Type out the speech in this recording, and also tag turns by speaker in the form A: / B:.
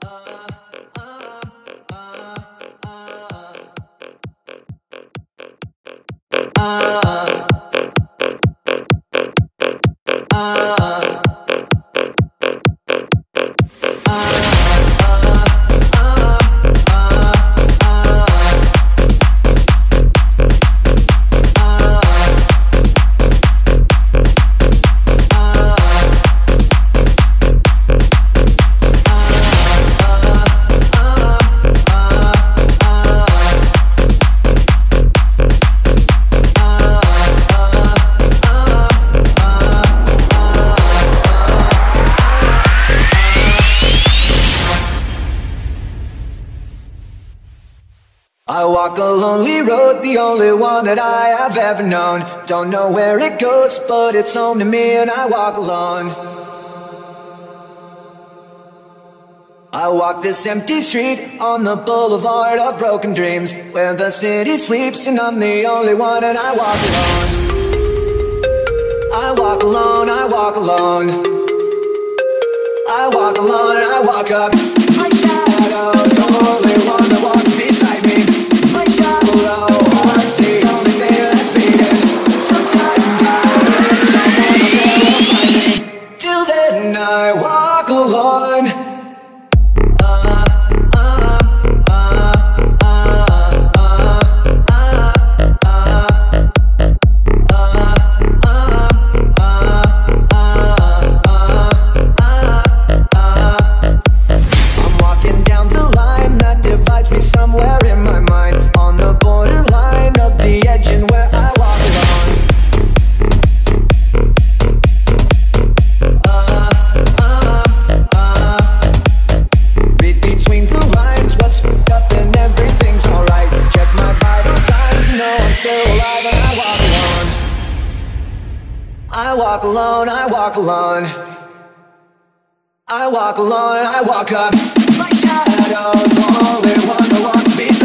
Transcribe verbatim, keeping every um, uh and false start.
A: I walk a lonely road, the only one that I have ever known. Don't know where it goes, but it's home to me and I walk alone. I walk this empty street on the boulevard of broken dreams, where the city sleeps and I'm the only one and I walk alone. I walk alone, I walk alone. I walk alone and I walk up. My shadow's the only one that walks beside me. My shadow, heart's the only thing that's beating. Sometimes I wish someone up there will find me. Till then I walk alone. I walk alone, I walk alone. I walk alone, I walk up. My shadow's the only one that walks beside me.